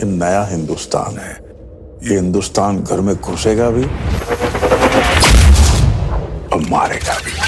ये नया हिंदुस्तान है। ये हिंदुस्तान घर में घुसेगा भी और मारेगा भी।